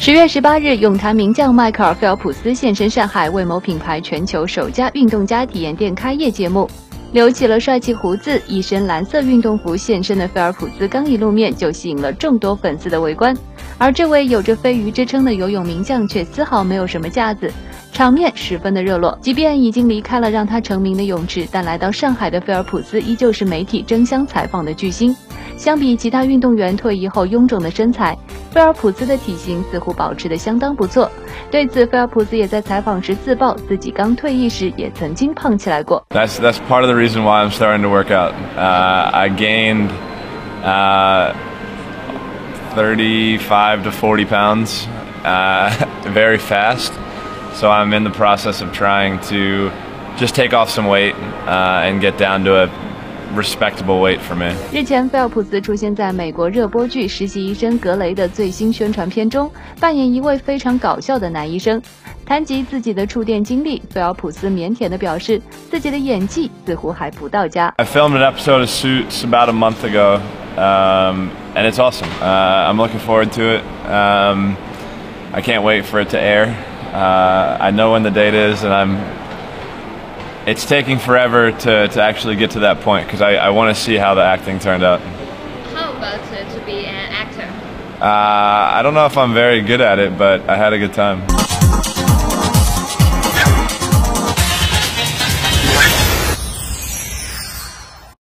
10月18日，泳坛名将迈克尔·菲尔普斯现身上海，为某品牌全球首家运动家体验店开业揭幕。留起了帅气胡子，一身蓝色运动服现身的菲尔普斯刚一露面就吸引了众多粉丝的围观。而这位有着飞鱼之称的游泳名将却丝毫没有什么架子，场面十分的热络。即便已经离开了让他成名的泳池，但来到上海的菲尔普斯依旧是媒体争相采访的巨星。相比其他运动员退役后臃肿的身材，菲尔普斯的体型似乎保持得相当不错。对此，菲尔普斯也在采访时自曝，自己刚退役时也曾经胖起来过。 That's part of the reason why I'm starting to work out. I gained 35 to 40 pounds very fast, so I'm in the process of trying to just take off some weight and get down to a respectable weight for me. 日前，菲尔普斯出现在美国热播剧《实习医生格雷》的最新宣传片中，扮演一位非常搞笑的男医生。谈及自己的触电经历，菲尔普斯腼腆地表示，自己的演技似乎还不到家。 I filmed an episode of Suits about a month ago, and it's awesome. I'm looking forward to it. I can't wait for it to air. I know when the date is, and It's taking forever to actually get to that point because I want to see how the acting turned out. How about to be an actor? I don't know if I'm very good at it, but I had a good time.